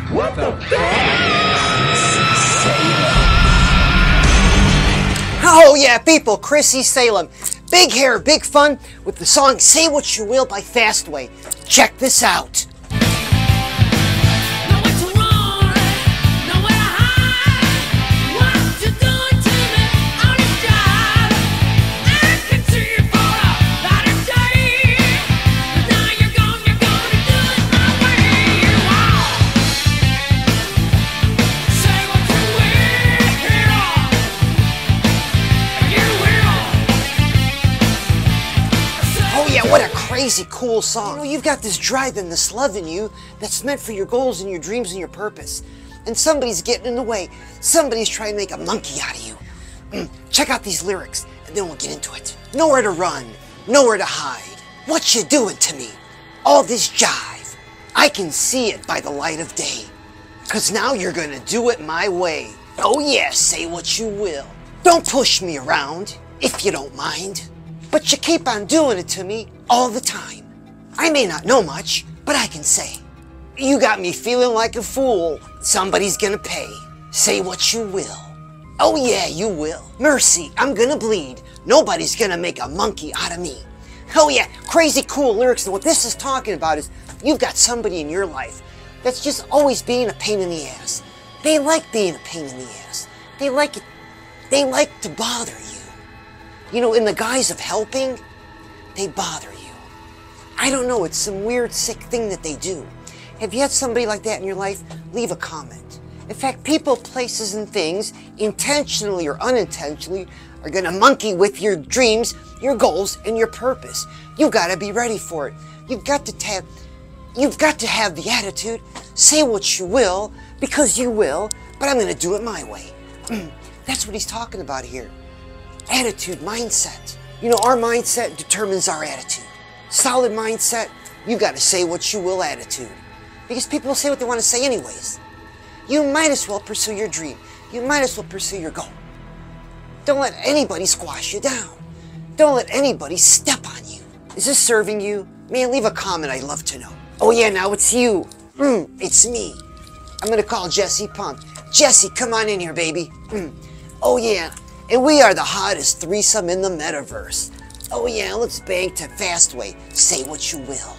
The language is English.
What the Oh yeah, people, Chrissy Salem. Big hair, big fun with the song Say What You Will by Fastway. Check this out. What a crazy cool song. You know, you've got this drive and this love in you that's meant for your goals and your dreams and your purpose. And somebody's getting in the way. Somebody's trying to make a monkey out of you. Check out these lyrics and then we'll get into it. Nowhere to run, nowhere to hide. What you doing to me? All this jive. I can see it by the light of day. 'Cause now you're gonna do it my way. Oh yeah, say what you will. Don't push me around, if you don't mind. But you keep on doing it to me all the time. I may not know much, but I can say, you got me feeling like a fool. Somebody's gonna pay. Say what you will. Oh yeah, you will. Mercy, I'm gonna bleed. Nobody's gonna make a monkey out of me. Oh yeah, crazy cool lyrics. And what this is talking about is you've got somebody in your life that's just always being a pain in the ass. They like being a pain in the ass. They like it. They like to bother you. You know, in the guise of helping, they bother you. I don't know, it's some weird, sick thing that they do. Have you had somebody like that in your life? Leave a comment. In fact, people, places, and things, intentionally or unintentionally, are gonna monkey with your dreams, your goals, and your purpose. You've gotta be ready for it. You've got to have the attitude, say what you will, because you will, but I'm gonna do it my way. That's what he's talking about here. Attitude, mindset. You know, our mindset determines our attitude. Solid mindset, you got to say what you will attitude. Because people will say what they want to say anyways. You might as well pursue your dream. You might as well pursue your goal. Don't let anybody squash you down. Don't let anybody step on you. Is this serving you? Man, leave a comment, I'd love to know. Oh yeah, now it's you. It's me. I'm going to call Jesse Pump. Jesse, come on in here, baby. Oh yeah. And we are the hottest threesome in the metaverse. Oh yeah, let's bang to Fastway. Say what you will.